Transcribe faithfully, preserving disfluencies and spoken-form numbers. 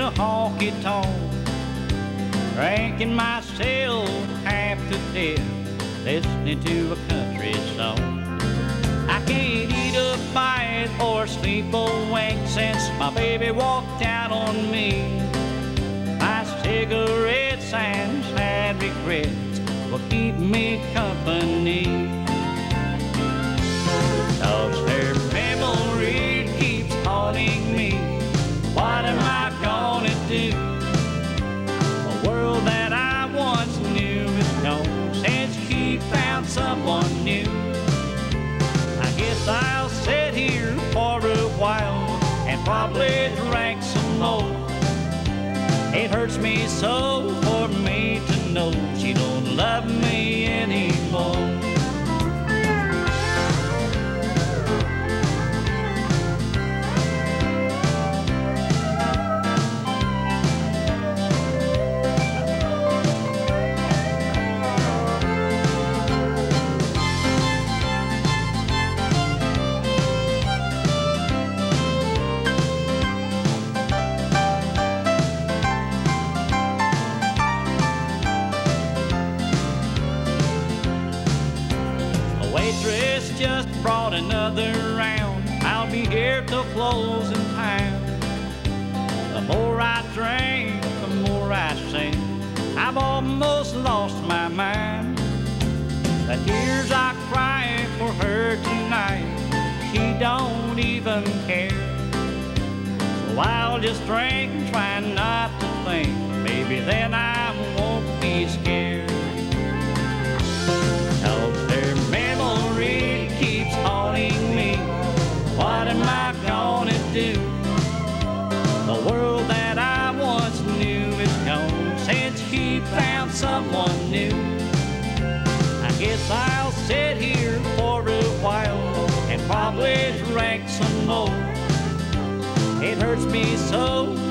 a honky-tonk, drinking myself half to death, listening to a country song. I can't eat a bite or sleep a wink since my baby walked out on me. My cigarettes and sad regrets will keep me company. 'Cause her memory keeps haunting me. What am I gonna do? A world that I once knew is gone since she found someone new. I guess I'll sit here for a while and probably drink some more. It hurts me so for me to know she don't love me anymore. Waitress just brought another round. I'll be here till closing time. The more I drink, the more I sing. I've almost lost my mind. The tears I cry for her tonight, she don't even care. So I'll just drink and try not to think. Maybe then I won't be scared. What am I gonna do? The world that I once knew is gone since she found someone new. I guess I'll sit here for a while and probably drink some more. It hurts me so